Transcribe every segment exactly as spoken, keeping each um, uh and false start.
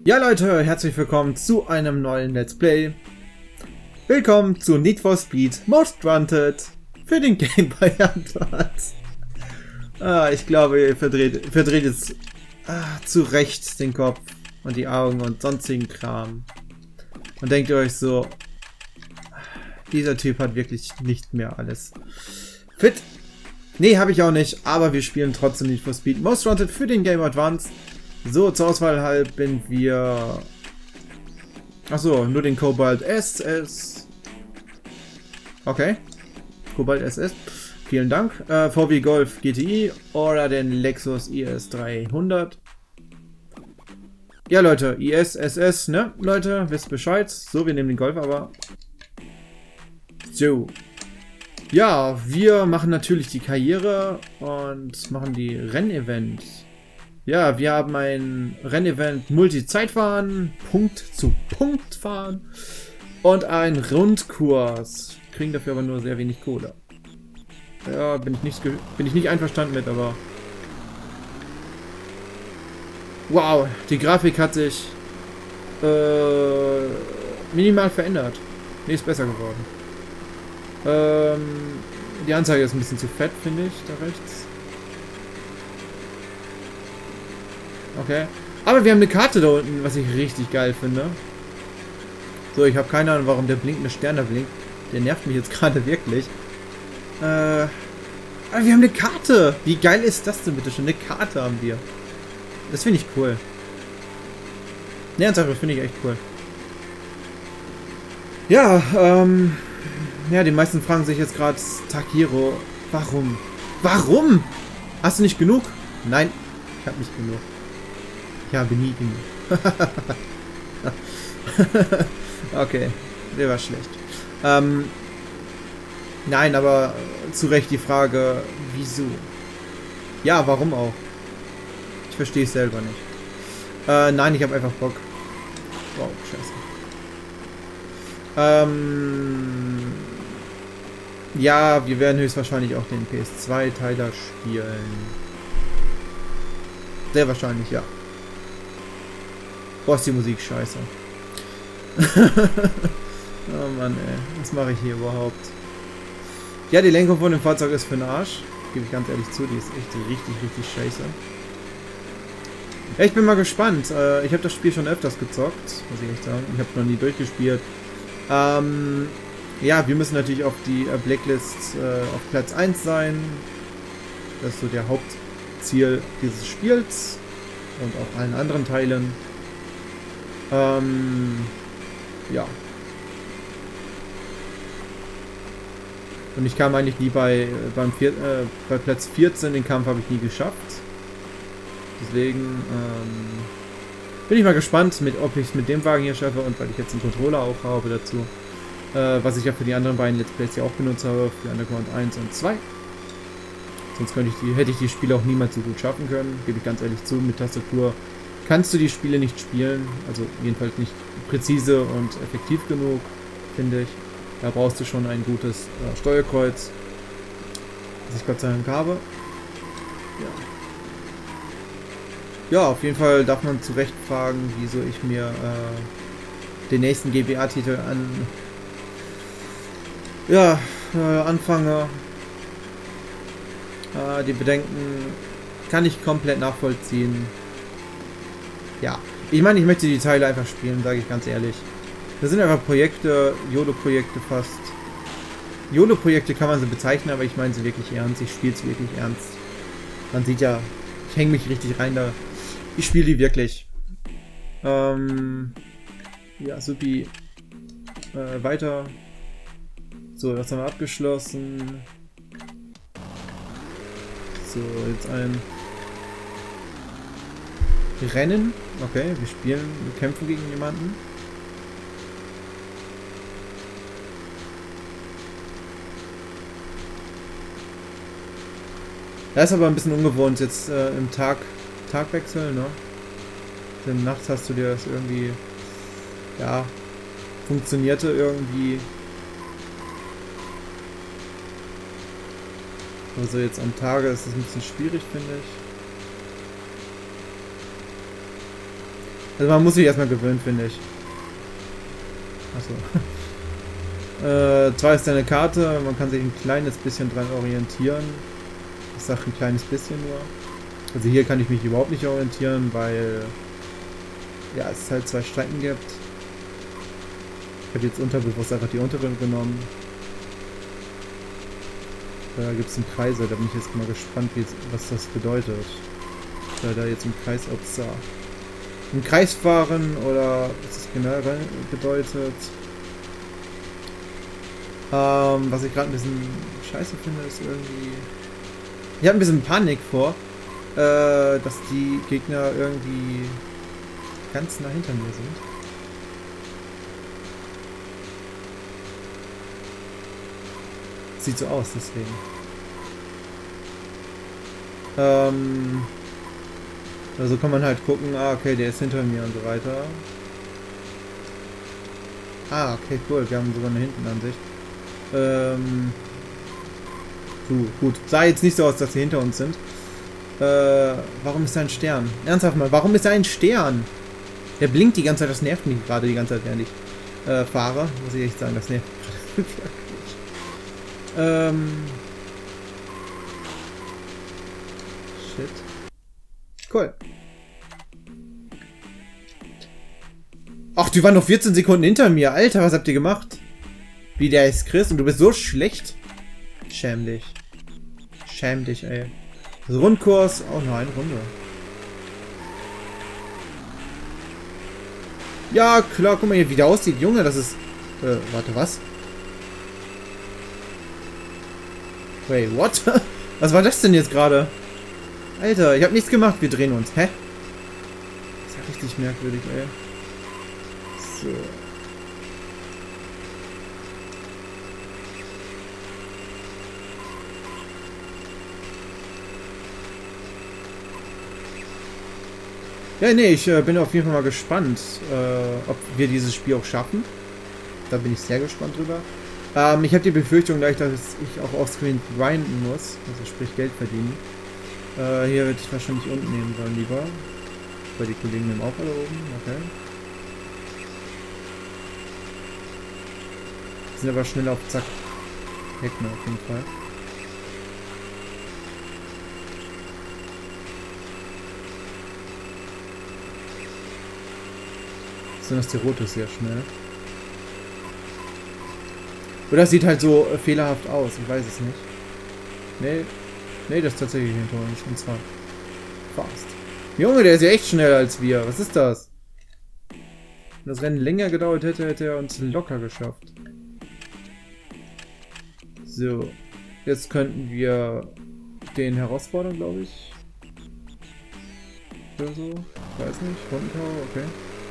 Ja Leute, herzlich willkommen zu einem neuen Let's Play. Willkommen zu Need for Speed Most Wanted für den Game Boy Advance. Ah, ich glaube, ihr verdreht, verdreht jetzt ah, zu Recht den Kopf und die Augen und sonstigen Kram. Und denkt ihr euch so, dieser Typ hat wirklich nicht mehr alles fit. Nee, habe ich auch nicht, aber wir spielen trotzdem Need for Speed Most Wanted für den Game Boy Advance. So, zur Auswahl halten wir... Achso, nur den Cobalt S S. Okay. Cobalt S S. Vielen Dank. Äh, V W Golf G T I oder den Lexus I S dreihundert. Ja, Leute, I S S S, ne? Leute, wisst Bescheid. So, wir nehmen den Golf, aber... So. Ja, wir machen natürlich die Karriere und machen die Rennevents. Ja, wir haben ein Rennevent Multi-Zeitfahren, Punkt zu Punkt fahren und ein Rundkurs. Kriegen dafür aber nur sehr wenig Kohle. Ja, bin ich nicht, bin ich nicht einverstanden mit, aber... Wow, die Grafik hat sich äh, minimal verändert. Nee, ist besser geworden. Ähm, die Anzeige ist ein bisschen zu fett, finde ich, da rechts. Okay. Aber wir haben eine Karte da unten, was ich richtig geil finde. So, ich habe keine Ahnung, warum der blinkende Stern da blinkt. Der nervt mich jetzt gerade wirklich. Äh, aber wir haben eine Karte. Wie geil ist das denn bitte schon? Eine Karte haben wir. Das finde ich cool. Ne, ernsthaft, finde ich echt cool. Ja, ähm... ja, die meisten fragen sich jetzt gerade, Takiro, warum? Warum? Hast du nicht genug? Nein, ich habe nicht genug. Ich habe nie genug. Okay, der war schlecht. Ähm, nein, aber zu Recht die Frage, wieso? Ja, warum auch? Ich verstehe es selber nicht. Äh, nein, ich habe einfach Bock. Wow, scheiße. Ähm, ja, wir werden höchstwahrscheinlich auch den P S zwei Teiler spielen. Sehr wahrscheinlich, ja. Boah, ist die Musik scheiße. Oh Mann, ey. Was mache ich hier überhaupt? Ja, die Lenkung von dem Fahrzeug ist für den Arsch. Gebe ich ganz ehrlich zu, die ist echt richtig, richtig scheiße. Ja, ich bin mal gespannt. Ich habe das Spiel schon öfters gezockt, muss ich echt sagen. Ich habe noch nie durchgespielt. Ähm, ja, wir müssen natürlich auf die Blacklist äh, auf Platz eins sein. Das ist so der Hauptziel dieses Spiels und auch allen anderen Teilen. Ähm, ja. Und ich kam eigentlich nie bei, beim vier, äh, bei Platz vierzehn, den Kampf habe ich nie geschafft. Deswegen ähm, bin ich mal gespannt, mit, ob ich es mit dem Wagen hier schaffe und weil ich jetzt einen Controller auch habe dazu. Äh, was ich ja für die anderen beiden Let's Plays ja auch benutzt habe, für Underground eins und zwei. Sonst könnte ich die, hätte ich die Spiele auch niemals so gut schaffen können, gebe ich ganz ehrlich zu, mit Tastatur kannst du die Spiele nicht spielen, also jedenfalls nicht präzise und effektiv genug, finde ich. Da brauchst du schon ein gutes äh, Steuerkreuz, das ich Gott sei Dank habe. Ja. Ja, auf jeden Fall darf man zu Recht fragen, wieso ich mir äh, den nächsten G B A-Titel an ja, äh, anfange. Äh, die Bedenken kann ich komplett nachvollziehen. Ja, ich meine, ich möchte die Teile einfach spielen, sage ich ganz ehrlich. Das sind einfach Projekte, YOLO-Projekte fast. YOLO-Projekte kann man sie bezeichnen, aber ich meine sie wirklich ernst. Ich spiele es wirklich ernst. Man sieht ja, ich hänge mich richtig rein da. Ich spiele die wirklich. Ähm, ja, supi. Äh, weiter. So, das haben wir abgeschlossen. So, jetzt ein Rennen. Okay, wir spielen, wir kämpfen gegen jemanden. Das ist aber ein bisschen ungewohnt jetzt äh, im Tag, Tagwechsel, ne? Denn nachts hast du dir das irgendwie, ja, funktionierte irgendwie. Also jetzt am Tage ist es ein bisschen schwierig, finde ich. Also man muss sich erstmal gewöhnen, finde ich. Achso. äh, zwar ist eine Karte, man kann sich ein kleines bisschen dran orientieren. Ich sage ein kleines bisschen nur. Also hier kann ich mich überhaupt nicht orientieren, weil ja, es halt zwei Strecken gibt. Ich habe jetzt unterbewusst einfach die untere genommen. Da gibt es einen Kreisel, da bin ich jetzt mal gespannt, wie, was das bedeutet. Da da jetzt im Kreis, ups, da. Im Kreis fahren oder was das genau bedeutet. Ähm, was ich gerade ein bisschen scheiße finde, ist irgendwie... Ich habe ein bisschen Panik vor, äh, dass die Gegner irgendwie ganz nah hinter mir sind. Sieht so aus, deswegen. Ähm... Also kann man halt gucken, ah, okay, der ist hinter mir und so weiter. Ah, okay, cool, wir haben sogar eine Hintenansicht. Ähm... So, gut. Sah jetzt nicht so aus, dass sie hinter uns sind. Äh, warum ist da ein Stern? Ernsthaft mal, warum ist da ein Stern? Der blinkt die ganze Zeit, das nervt mich gerade die ganze Zeit, während ich äh, fahre. Muss ich echt sagen, das nervt mich gerade. ähm... Shit. Cool. Ach, die waren noch vierzehn Sekunden hinter mir. Alter, was habt ihr gemacht? Wie, der ist Chris und du bist so schlecht. Schäm dich. Schäm dich, ey. Das Rundkurs. Oh nein, Runde. Ja, klar, guck mal hier, wie der aussieht. Junge, das ist... Äh, warte, was? Wait, what? Was war das denn jetzt gerade? Alter, ich habe nichts gemacht. Wir drehen uns. Hä? Das ist ja richtig merkwürdig, ey. So. Ja, nee, ich äh, bin auf jeden Fall mal gespannt, äh, ob wir dieses Spiel auch schaffen. Da bin ich sehr gespannt drüber. Ähm, ich habe die Befürchtung, gleich, dass ich auch offscreen grinden muss, also sprich Geld verdienen. Äh, hier würde ich wahrscheinlich unten nehmen sollen lieber. Weil die Kollegen nehmen auch alle oben, okay. Sind aber schnell auf Zack. Heckner auf jeden Fall. Besonders die rote ist sehr schnell. Oder das sieht halt so äh, fehlerhaft aus, ich weiß es nicht. Nee, nee, das ist tatsächlich hinter uns. Und zwar fast. Junge, der ist ja echt schneller als wir. Was ist das? Wenn das Rennen länger gedauert hätte, hätte er uns locker geschafft. So. Jetzt könnten wir den herausfordern, glaube ich. Oder so. Ich weiß nicht. Rundentower, okay.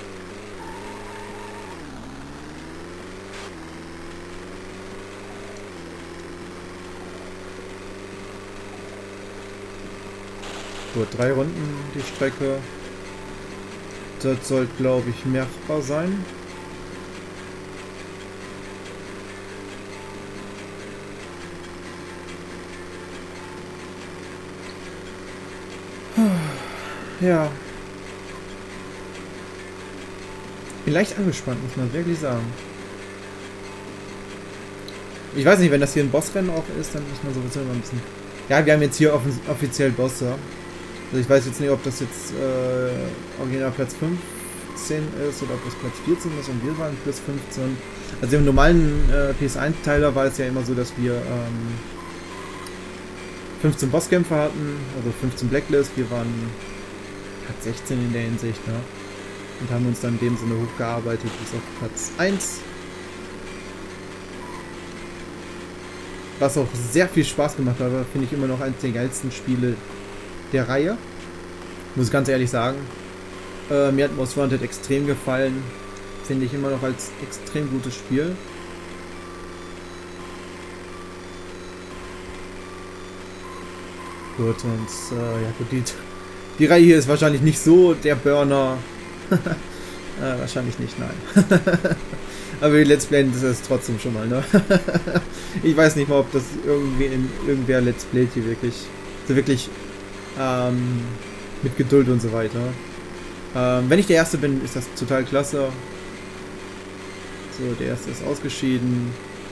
Gut, drei Runden die Strecke. Das sollte, glaube ich, machbar sein. Ja. Bin leicht angespannt, muss man wirklich sagen. Ich weiß nicht, wenn das hier ein Bossrennen auch ist, dann muss man sowieso immer ein bisschen... Ja, wir haben jetzt hier offiziell Bosse. Also ich weiß jetzt nicht, ob das jetzt äh, original Platz fünfzehn ist oder ob das Platz vierzehn ist und wir waren plus fünfzehn. Also im normalen äh, P S eins Teiler war es ja immer so, dass wir ähm, fünfzehn Bosskämpfer hatten, also fünfzehn Blacklist. Wir waren Platz sechzehn in der Hinsicht, ne? Und haben uns dann in dem Sinne hochgearbeitet bis auf Platz eins. Was auch sehr viel Spaß gemacht hat, aber finde ich immer noch eines der geilsten Spiele der Reihe. Muss ich ganz ehrlich sagen. Äh, mir hat Most Wanted extrem gefallen. Finde ich immer noch als extrem gutes Spiel. Gut, und äh, ja gut, die, die Reihe hier ist wahrscheinlich nicht so der Burner. äh, wahrscheinlich nicht, nein. Aber die Let's Play, das ist trotzdem schon mal, ne? Ich weiß nicht mal, ob das irgendwie in irgendwer Let's Play hier wirklich, so wirklich ähm, mit Geduld und so weiter. Ähm, wenn ich der Erste bin, ist das total klasse. So, der Erste ist ausgeschieden.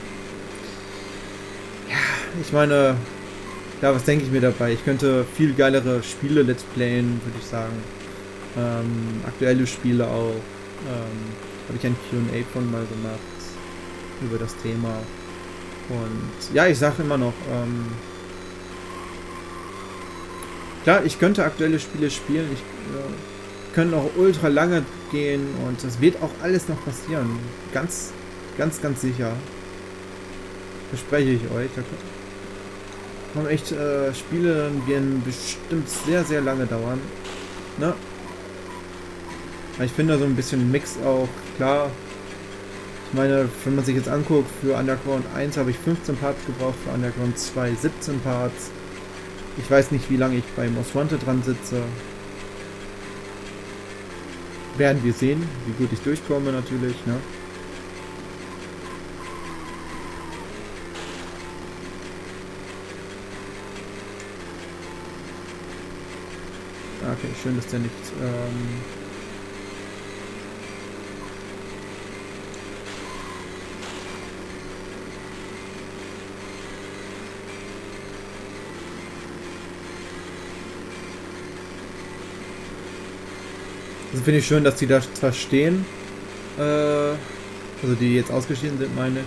Ja, ich meine, ja, was denke ich mir dabei? Ich könnte viel geilere Spiele let's playen, würde ich sagen. Ähm, aktuelle Spiele auch. Ähm, habe ich ein Q und A von mal gemacht über das Thema. Und ja, ich sage immer noch, ähm, klar, ich könnte aktuelle Spiele spielen, ich äh, könnte auch ultra lange gehen und das wird auch alles noch passieren. Ganz, ganz, ganz sicher. Verspreche ich euch. Da kommen echt äh, Spiele, die werden bestimmt sehr, sehr lange dauern. Ne? Ich finde so ein bisschen Mix auch, klar. Ich meine, wenn man sich jetzt anguckt, für Underground eins habe ich fünfzehn Parts gebraucht, für Underground zwei siebzehn Parts. Ich weiß nicht, wie lange ich bei Most Wanted dran sitze. Werden wir sehen, wie gut ich durchkomme natürlich, ne? Okay, schön, dass der nicht... Ähm Also finde ich schön, dass die da zwar stehen, äh, also die jetzt ausgeschieden sind, meine ich.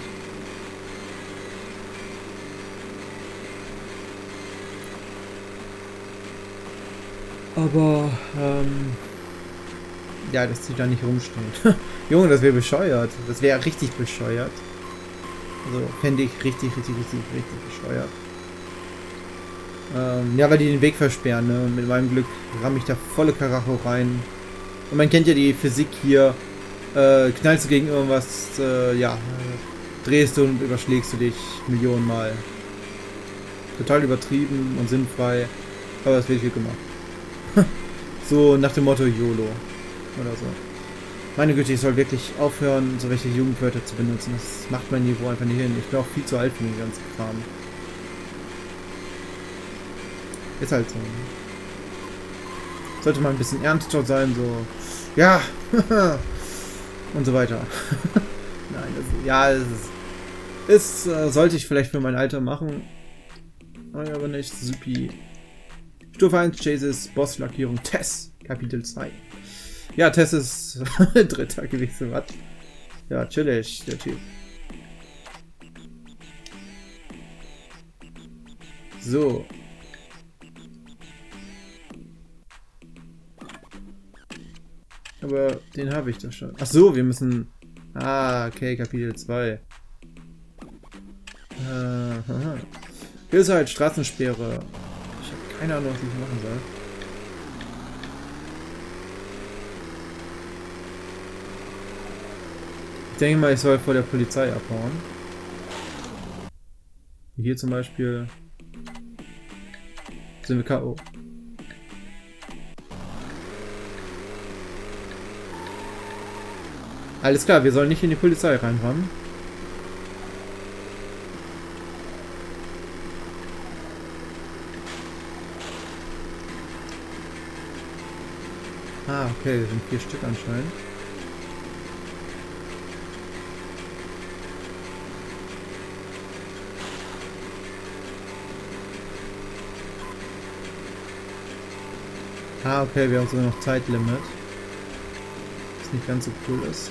Aber, ähm, ja, dass die da nicht rumstehen. Junge, das wäre bescheuert. Das wäre richtig bescheuert. Also, fände ich richtig, richtig, richtig, richtig bescheuert. Ähm, ja, weil die den Weg versperren, ne? Und mit meinem Glück ramme ich da volle Karacho rein. Und man kennt ja die Physik hier. Äh, knallst du gegen irgendwas, äh, ja, drehst du und überschlägst du dich Millionen Mal. Total übertrieben und sinnfrei. Aber das wird hier gemacht. So nach dem Motto YOLO. Oder so. Meine Güte, ich soll wirklich aufhören, so welche Jugendwörter zu benutzen. Das macht mein Niveau einfach nicht hin. Ich bin auch viel zu alt für den ganzen Kram. Ist halt so. Sollte mal ein bisschen ernster sein, so. Ja! Und so weiter. Nein, das, ja, es ist, ist äh, sollte ich vielleicht für mein Alter machen. Aber nicht. Supi. Stufe eins, Chases, Bosslackierung, Tess, Kapitel zwei. Ja, Tess ist dritter gewesen, was? Ja, chillig, der Typ. So. Aber den habe ich doch schon. Ach so, wir müssen... Ah, okay, Kapitel zwei. Äh, hier ist halt Straßensperre. Ich habe keine Ahnung, was ich machen soll. Ich denke mal, ich soll vor der Polizei abhauen. Hier zum Beispiel sind wir K O Alles klar, wir sollen nicht in die Polizei reinrammen. Ah, okay, wir sind vier Stück anscheinend. Ah, okay, wir haben sogar noch Zeitlimit. Was nicht ganz so cool ist.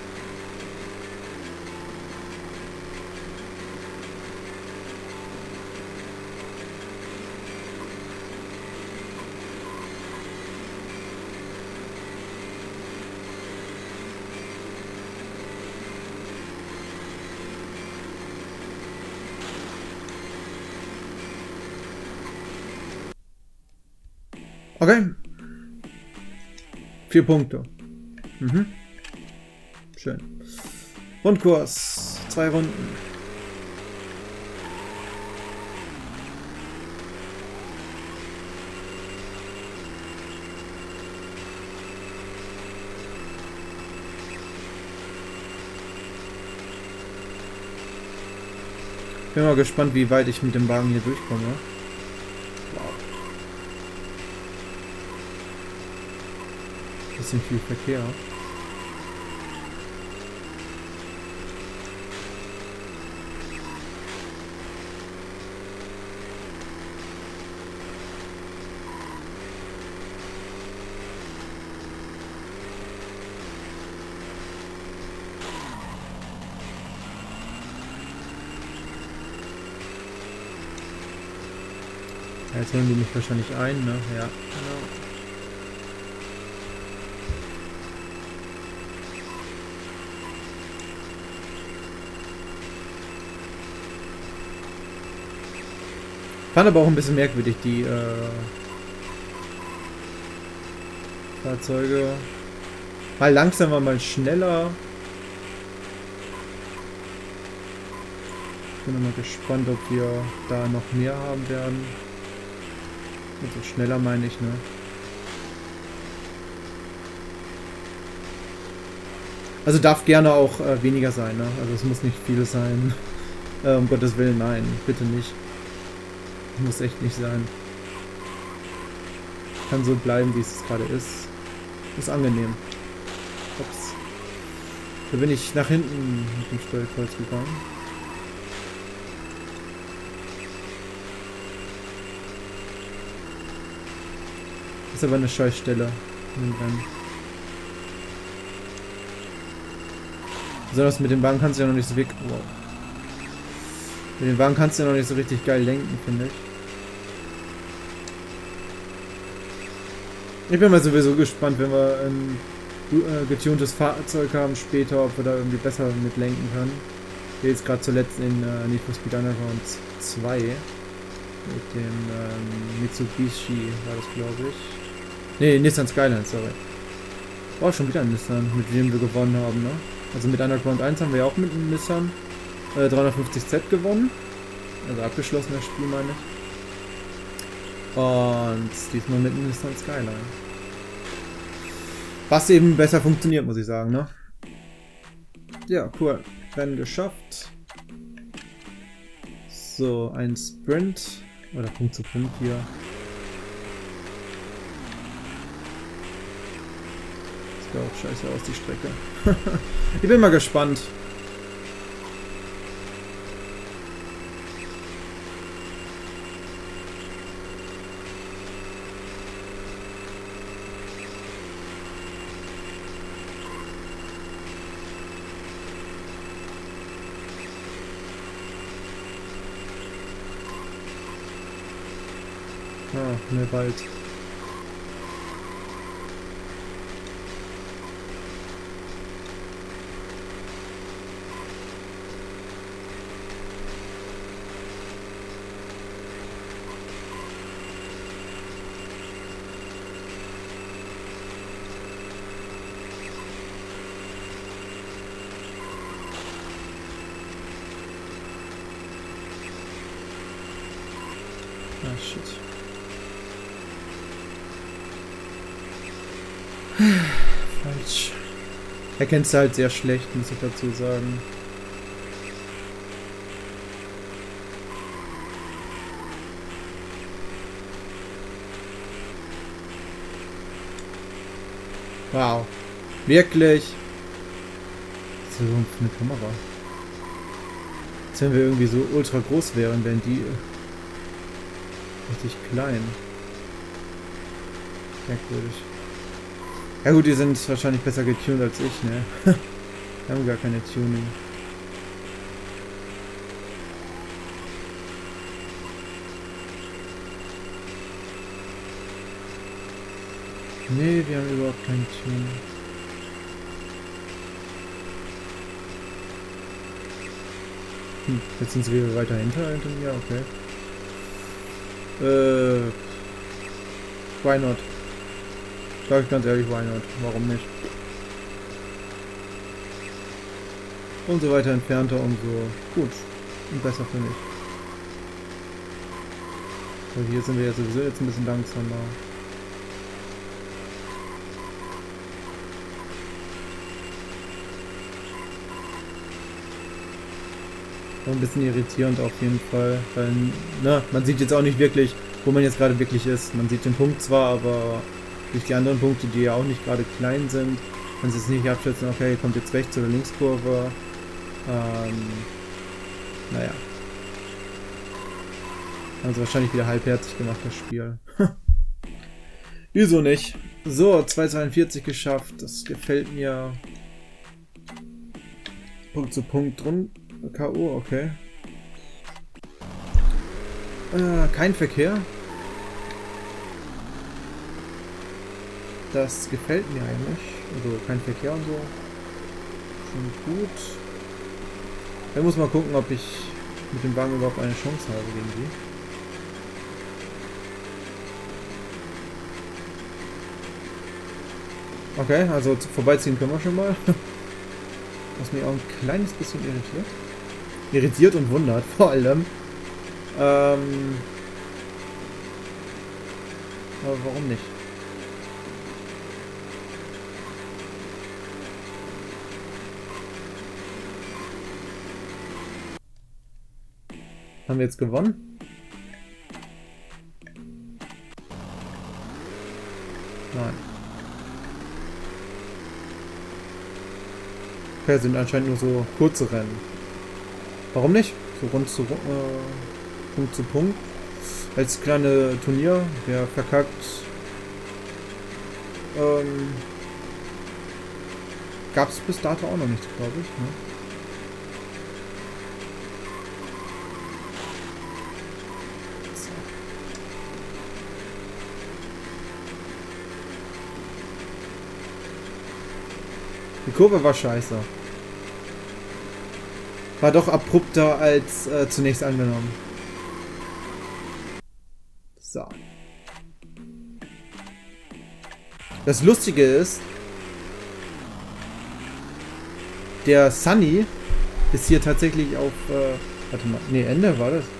Okay. Vier Punkte. Mhm. Schön. Rundkurs. Zwei Runden. Bin mal gespannt, wie weit ich mit dem Wagen hier durchkomme. Wow. Bisschen viel Verkehr. Ja, jetzt holen die mich wahrscheinlich ein, ne? Ja, genau. Fand aber auch ein bisschen merkwürdig, die äh, Fahrzeuge. Mal langsamer, mal schneller. Ich bin mal gespannt, ob wir da noch mehr haben werden. Also schneller meine ich, ne? Also darf gerne auch äh, weniger sein, ne? Also es muss nicht viel sein. Äh, um Gottes Willen, nein, bitte nicht. Muss echt nicht sein. Kann so bleiben, wie es gerade ist. Ist angenehm. Ups. Da bin ich nach hinten mit dem Steuerkreuz gegangen. Ist aber eine Scheißstelle. Besonders mit dem Wagen kannst du ja noch nicht so weg. Wow. Mit dem Wagen kannst du ja noch nicht so richtig geil lenken, finde ich. Ich bin mal sowieso gespannt, wenn wir ein äh, getuntes Fahrzeug haben später, ob wir da irgendwie besser mit lenken können. Hier jetzt gerade zuletzt in äh, Need for Speed Underground zwei mit dem ähm, Mitsubishi war das, glaube ich. Ne, Nissan Skyline, sorry. War schon wieder ein Nissan, mit dem wir gewonnen haben, ne? Also mit Underground eins haben wir ja auch mit einem Nissan äh, dreihundertfünfzig Z gewonnen. Also abgeschlossen das Spiel, meine ich. Und diesmal mit einem Nissan Skyline. Was eben besser funktioniert, muss ich sagen, ne? Ja, cool. Rennen geschafft. So, ein Sprint. Oder Punkt zu Punkt hier. Sieht auch scheiße aus, die Strecke. Ich bin mal gespannt. Ah, mehr Wald. Ah, shit. Falsch. Erkennst du halt sehr schlecht, muss ich dazu sagen. Wow. Wirklich? Was ist das für eine Kamera? Als wenn wir irgendwie so ultra groß wären, wären die richtig klein. Merkwürdig. Ja gut, die sind wahrscheinlich besser getuned als ich, ne? Wir haben gar keine Tuning. Nee, wir haben überhaupt kein Tuning. Hm, jetzt sind sie wieder weiter hinter, hinter mir, okay. Äh... Why not? Sag ich ganz ehrlich, why not? Warum nicht? Umso weiter entfernter, umso gut und besser für mich. So, hier sind wir ja sowieso jetzt ein bisschen langsamer. Ein bisschen irritierend auf jeden Fall, weil, ne, man sieht jetzt auch nicht wirklich, wo man jetzt gerade wirklich ist. Man sieht den Punkt zwar, aber Durch die anderen Punkte, die ja auch nicht gerade klein sind, kann sie jetzt nicht abschätzen, okay, kommt jetzt rechts oder Linkskurve. Ähm, naja. Haben sie wahrscheinlich wieder halbherzig gemacht, das Spiel. Wieso nicht? So, zwei zweiundvierzig geschafft. Das gefällt mir. Punkt zu Punkt drin. K O, okay. Äh, kein Verkehr. Das gefällt mir eigentlich. Also kein Verkehr und so. Schon gut. Ich muss mal gucken, ob ich mit dem Wagen überhaupt eine Chance habe gegen die. Okay, also vorbeiziehen können wir schon mal. Was mich auch ein kleines bisschen irritiert. Irritiert und wundert, vor allem. Ähm Aber warum nicht? Haben wir jetzt gewonnen? Nein. Okay, sind anscheinend nur so kurze Rennen. Warum nicht? So rund zu äh, Punkt zu Punkt. Als kleine Turnier. Wer verkackt. Ähm, Gab es bis dato auch noch nicht, glaube ich. Ne? Die Kurve war scheiße. War doch abrupter als äh, zunächst angenommen. So. Das Lustige ist, der Sunny ist hier tatsächlich auf... Äh, warte mal, nee, Ende war das.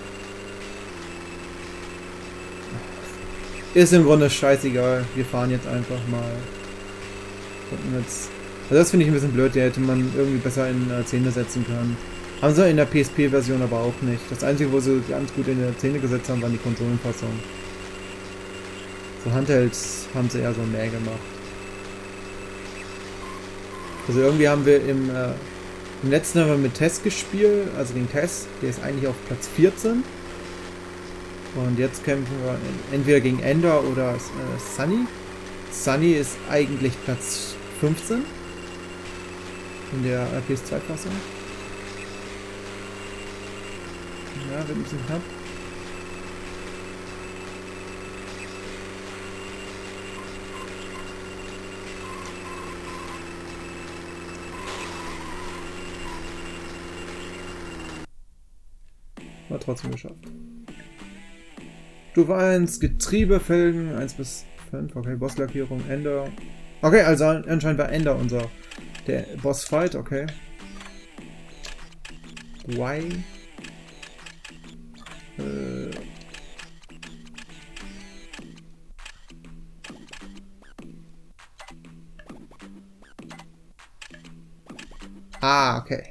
Ist im Grunde scheißegal. Wir fahren jetzt einfach mal. Gucken jetzt... Also das finde ich ein bisschen blöd, der hätte man irgendwie besser in äh, Szene setzen können. Haben sie in der P S P-Version aber auch nicht. Das Einzige, wo sie ganz gut in der Szene gesetzt haben, waren die Konsolenfassungen. So Handhelds haben sie eher so mehr gemacht. Also irgendwie haben wir im, äh, im letzten haben wir mit Tess gespielt, also gegen Tess, der ist eigentlich auf Platz vierzehn. Und jetzt kämpfen wir entweder gegen Ender oder äh, Sunny. Sunny ist eigentlich Platz fünfzehn. In der P S zwei Fassung. Ja, wird ein bisschen knapp. War trotzdem geschafft. Stufe eins, Getriebe, Felgen, eins bis fünf, okay, Bosslackierung, Ender. Okay, also anscheinend war Ender unser der Bossfight, okay. Why? Äh. Ah, okay.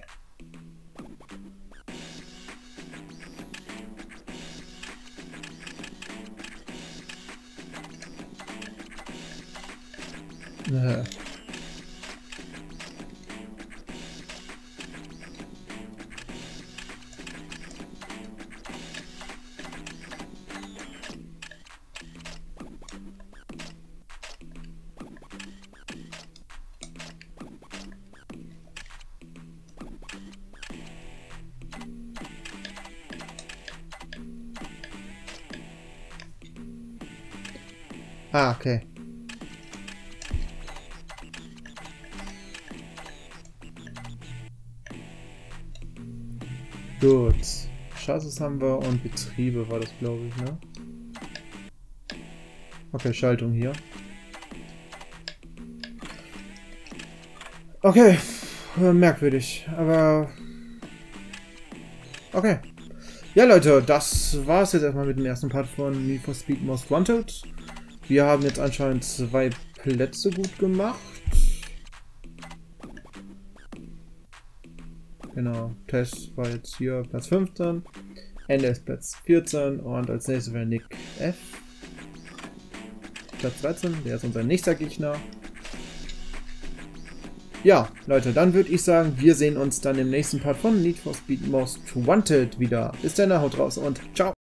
Äh. Ah, okay. Gut. Chassis haben wir und Betriebe war das, glaube ich, ne? Okay, Schaltung hier. Okay, merkwürdig, aber... Okay. Ja, Leute, das war es jetzt erstmal mit dem ersten Part von Need for Speed Most Wanted. Wir haben jetzt anscheinend zwei Plätze gut gemacht. Genau, Test war jetzt hier Platz fünfzehn, Ende ist Platz vierzehn und als nächstes wäre Nick F. Platz dreizehn. Der ist unser nächster Gegner. Ja, Leute, dann würde ich sagen, wir sehen uns dann im nächsten Part von Need for Speed Most Wanted wieder. Bis dann, haut raus und ciao.